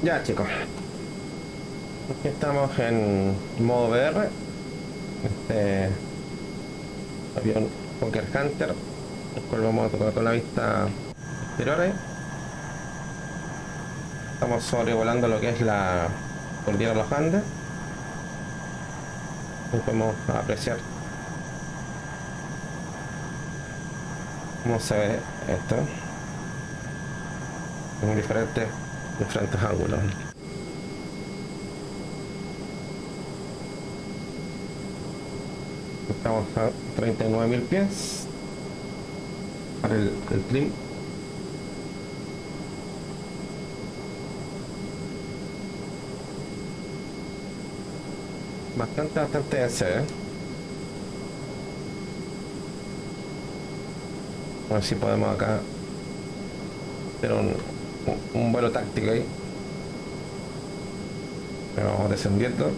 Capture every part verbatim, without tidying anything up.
Ya chicos, aquí estamos en modo V R, este avión Hawker Hunter, el cual vamos a tocar con la vista exterior ahí. Estamos sobrevolando lo que es la cordillera de los Andes y podemos apreciar cómo se ve esto en diferentes, diferentes ángulos. Estamos a treinta y nueve mil pies para el, el trim. Bastante, bastante ese, ¿eh? A ver si podemos acá hacer un, un, un vuelo táctico ahí. Pero vamos descendiendo.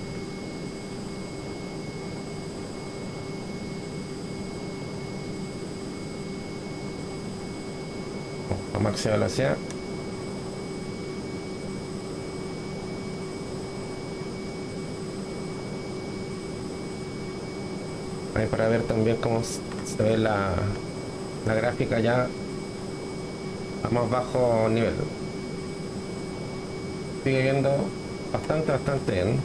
A máxima velocidad. Ahí para ver también cómo se ve la, la gráfica ya a más bajo nivel. Sigue viendo bastante, bastante bien.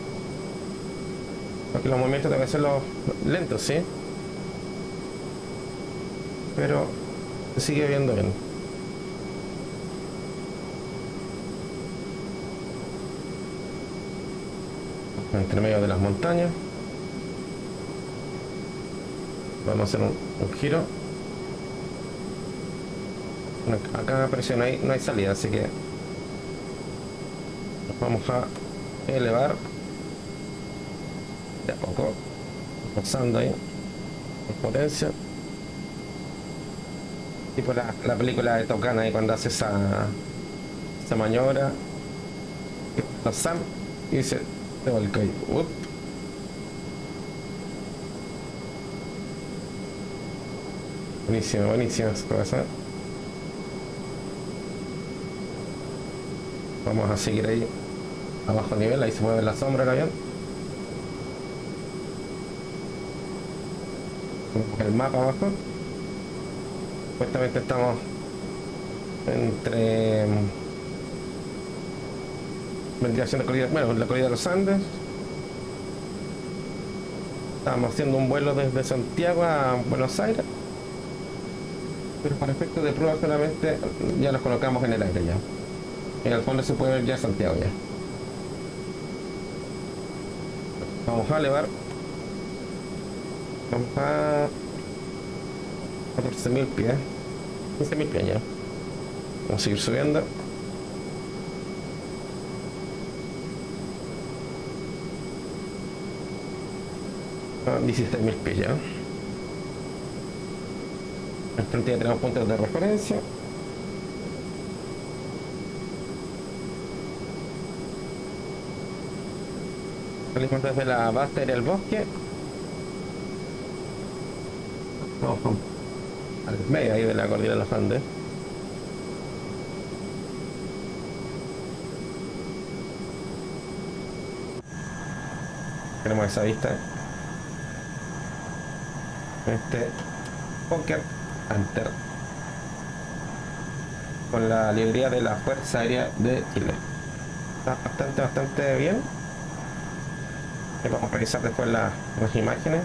Porque los movimientos deben ser los lentos, sí. Pero se sigue viendo bien. Entre medio de las montañas. Vamos a hacer un, un giro. Acá apareció, no hay, no hay salida, así que nos vamos a elevar de a poco, pasando ahí con potencia, tipo la, la película de Top Gun ahí cuando hace esa, esa maniobra, está Sam y dice te volcó ahí. Up. Buenísimo, buenísimo esa cosa. Vamos a seguir ahí a bajo nivel, ahí se mueve la sombra del avión. El mapa abajo. Supuestamente estamos entre vendría siendo la cordillera, bueno, la cordillera de los Andes. Estamos haciendo un vuelo desde Santiago a Buenos Aires, pero para efectos de prueba solamente ya los colocamos en el aire ya. En el fondo se puede ver ya Santiago ya. Vamos a elevar. Vamos a catorce mil pies. quince mil pies ya. Vamos a seguir subiendo. A dieciséis mil pies ya. Al frente ya tenemos puntos de referencia. Salimos desde la base del bosque. Vamos al medio ahí de la cordillera de los Andes. Tenemos esa vista. Este Hawker Hunter con la librería de la Fuerza Aérea de Chile. Está bastante, bastante bien. Vamos a revisar después la, las imágenes.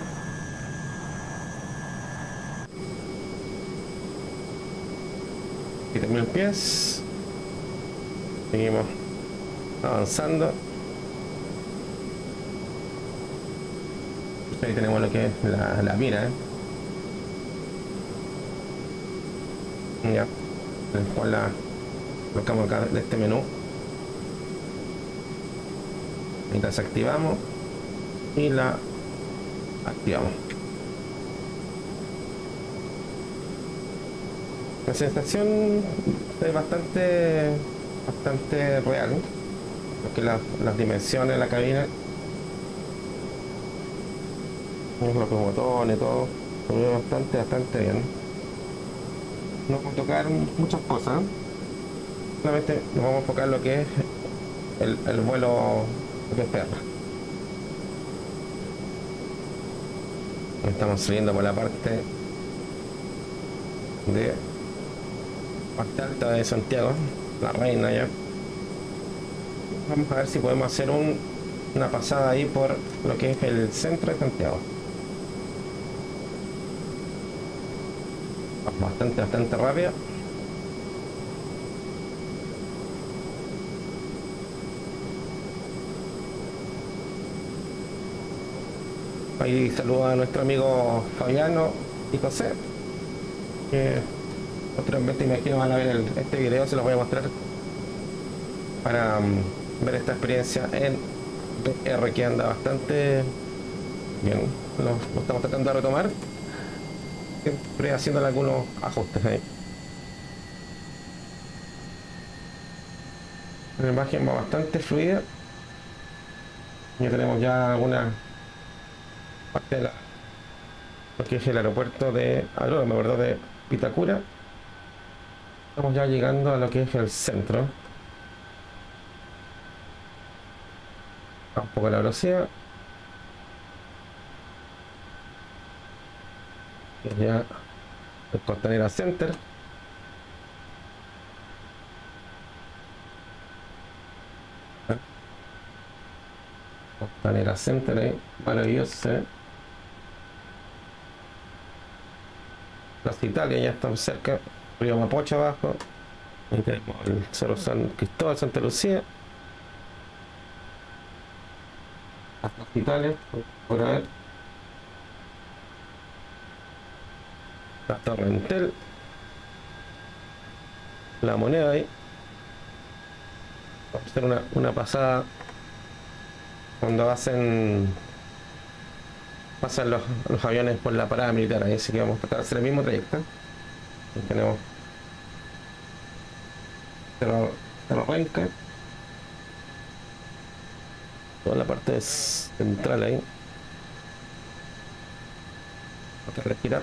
siete mil pies. Seguimos avanzando. Ahí tenemos lo que es la, la mira, ¿eh? Ya, después la colocamos acá de este menú. Y la desactivamos y la activamos. La sensación es bastante bastante real, ¿eh? Porque la, las dimensiones de la cabina, los botones, todo se ve bastante bastante bien. No vamos a tocar muchas cosas, solamente nos vamos a enfocar en lo que es el, el vuelo de perra. Estamos saliendo por la parte de parte alta de Santiago, la reina ya. Vamos a ver si podemos hacer un, una pasada ahí por lo que es el centro de Santiago. Vamos bastante, bastante rápido. Ahí saludo a nuestro amigo Fabiano y José, que posteriormente imagino van a ver el- este video, se los voy a mostrar para um, ver esta experiencia en V R que anda bastante bien. Lo, lo estamos tratando de retomar, siempre haciéndole algunos ajustes ahí. La imagen va bastante fluida. Ya tenemos ya alguna parte de la, lo que es el aeropuerto de algo, me acuerdo de Vitacura. Estamos ya llegando a lo que es el centro. A un poco la velocidad. Que es ya el Costanera Center. Costanera Center ahí, maravilloso, ¿eh? Plaza Italia, ya estamos cerca. Río Mapocho abajo. Ahí tenemos el Cerro San Cristóbal, Santa Lucía. La Plaza Italia, por ver. La Torre Entel. La Moneda ahí. Vamos a hacer una, una pasada cuando hacen pasan los, los aviones por la parada militar ahí, así que vamos a tratar de hacer el mismo trayecto. Ahí tenemos Cerro, Cerro Renca, toda la parte central ahí. Vamos a respirar.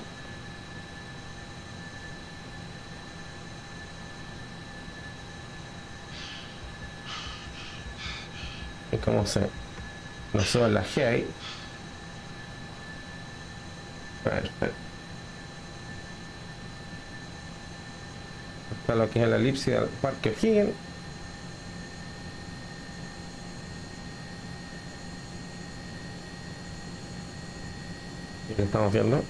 Y como se nos sube la G ahí. Perfecto. Está lo que es la elipse del Parque O'Higgins. Y lo estamos viendo.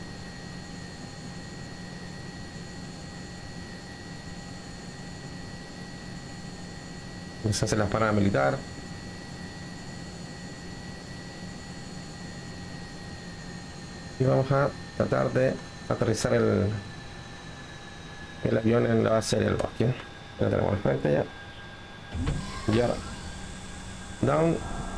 Se hace la parada militar. Y vamos a tratar de aterrizar el, el avión en la base del bosque. Ya lo tenemos al frente ya. Ya. Down.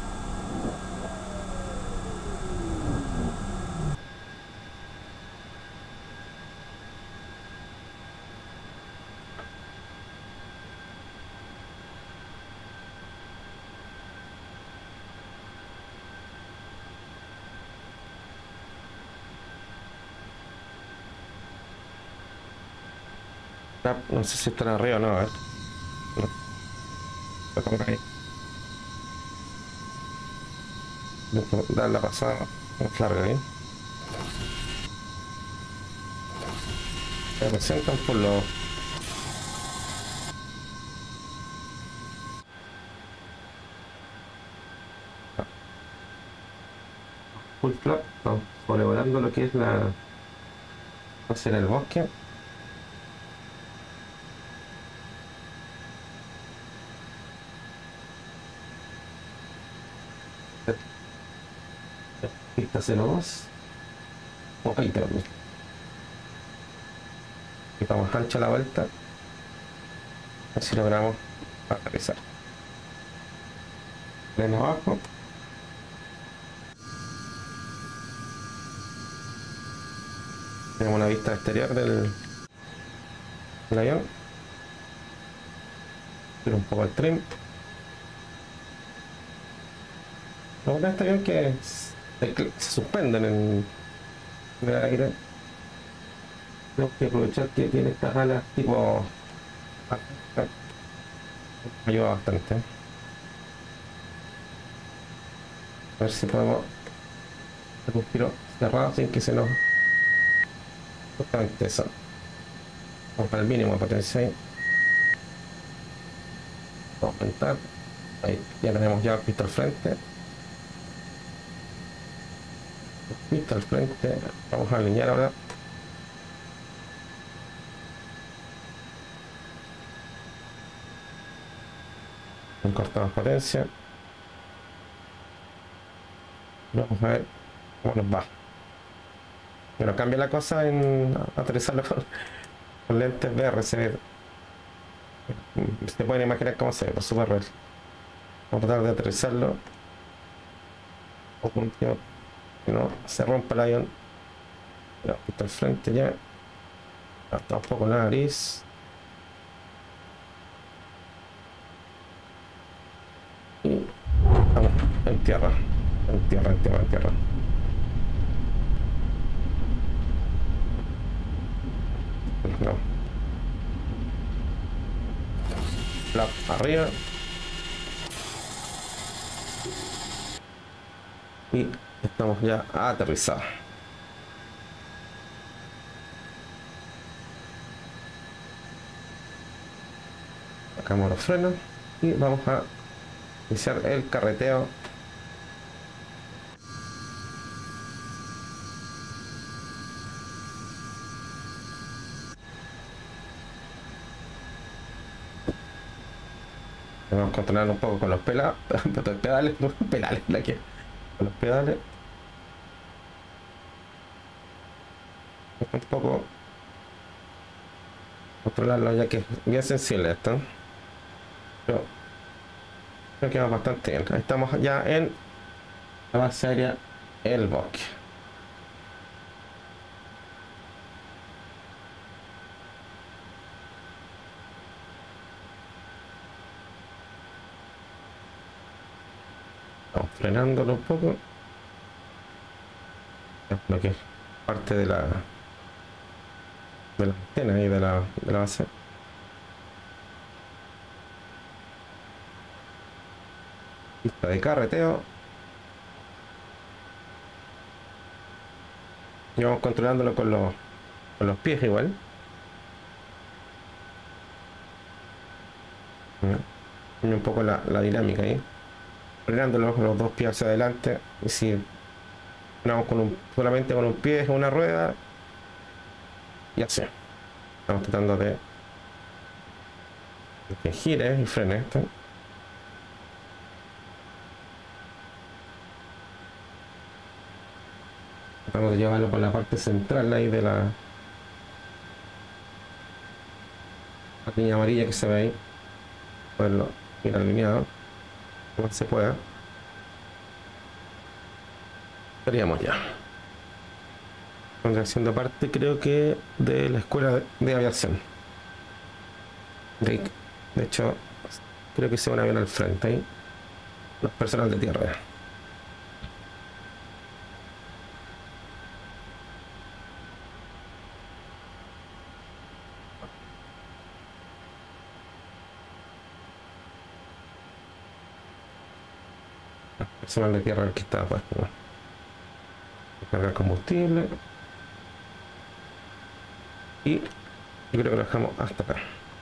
Ah, no sé si estará arriba o no, a ver. No, lo pongo ahí. Tengo que dar la pasada más larga ahí. Me presentan por los full flap, no, sobrevolando lo que es la hacer el bosque. Pista cero dos. Oh, ahí tengo. Estamos ancha la vuelta. Así logramos aterrizar. Freno abajo. Tenemos una vista exterior del, del avión. Tiro un poco el trim. Lo bueno de este avión que se, se suspenden en, en el aire. Tenemos que aprovechar que tiene estas alas tipo... ayuda bastante. A ver si podemos hacer un giro cerrado sin que se nos... Justamente eso. Vamos para el mínimo de potencia ahí. Vamos a aumentar. Ahí ya tenemos ya pista al frente. Pista al frente. Vamos a alinear ahora. Cortamos potencia. Vamos a ver cómo nos va. Pero cambia la cosa en aterrizarlo con, con lentes V R. Se ve, se pueden imaginar cómo se ve, pues, súper real. Vamos a tratar de aterrizarlo. O con que no se rompa el avión. Ya, está al frente ya. Hasta un poco la nariz. Y vamos en tierra. En tierra, en tierra, en tierra. No. Flap arriba. Y estamos ya aterrizados. Sacamos los frenos y vamos a iniciar el carreteo. Vamos a controlar un poco con los pela pedales, no, pedales, la que con los pedales. Un poco controlarlo ya que es bien sensible esto. Pero creo que va bastante bien. Ahí estamos ya en la base aérea El Bosque. Estamos frenándolo un poco. Lo que es parte de la de la antena y de la, de la base. Pista de carreteo. Y vamos controlándolo con los, con los pies igual. Y un poco la, la dinámica ahí. Frenándolo con los dos pies hacia adelante. Y si frenamos con un, solamente con un pie, una rueda. Y así. Estamos tratando de que gire y frene esto. Tratamos de llevarlo por la parte central ahí de la, la línea amarilla que se ve ahí. Poderlo ir alineado. Como se pueda. Estaríamos ya. Haciendo parte, creo que, de la escuela de, de aviación. De, de hecho, creo que se ve un avión al frente ahí. Los personal de tierra. Personal de tierra el que está pues, ¿no? Cargar combustible. Y yo creo que lo dejamos hasta acá.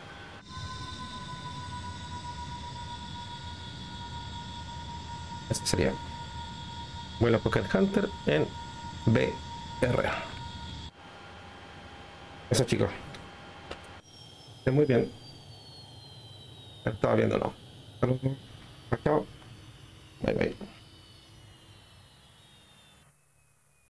Ese sería vuelo Pocket Hunter en V R. Eso, chicos. Estén muy bien. Estaba viendo, no. Chao. Bye bye.